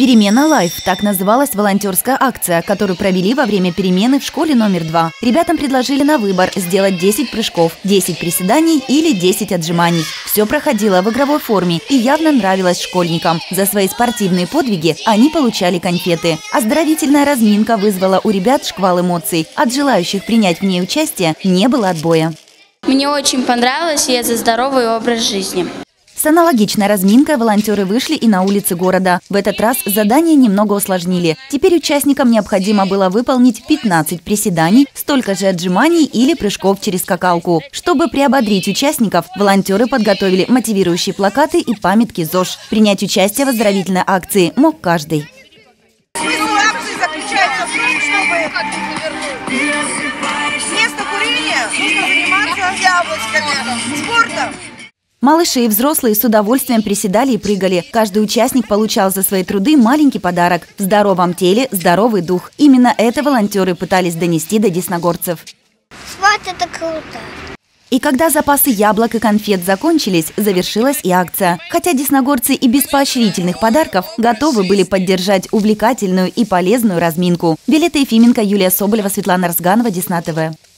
Перемена Лайф – так называлась волонтерская акция, которую провели во время перемены в школе номер 2. Ребятам предложили на выбор сделать 10 прыжков, 10 приседаний или 10 отжиманий. Все проходило в игровой форме и явно нравилось школьникам. За свои спортивные подвиги они получали конфеты. Оздоровительная разминка вызвала у ребят шквал эмоций. От желающих принять в ней участие не было отбоя. Мне очень понравилось, и это здоровый образ жизни. С аналогичной разминкой волонтеры вышли и на улицы города. В этот раз задание немного усложнили. Теперь участникам необходимо было выполнить 15 приседаний, столько же отжиманий или прыжков через скакалку. Чтобы приободрить участников, волонтеры подготовили мотивирующие плакаты и памятки ЗОЖ. Принять участие в оздоровительной акции мог каждый. Смысл акции заключается в том, чтобы вместо курения нужно заниматься спортом. Малыши и взрослые с удовольствием приседали и прыгали. Каждый участник получал за свои труды маленький подарок. В здоровом теле – здоровый дух. Именно это волонтеры пытались донести до десногорцев. Спорт – это круто. И когда запасы яблок и конфет закончились, завершилась и акция. Хотя десногорцы и без поощрительных подарков готовы были поддержать увлекательную и полезную разминку. Виолетта Ефименко, Юлия Соболева, Светлана Разганова, Десна ТВ.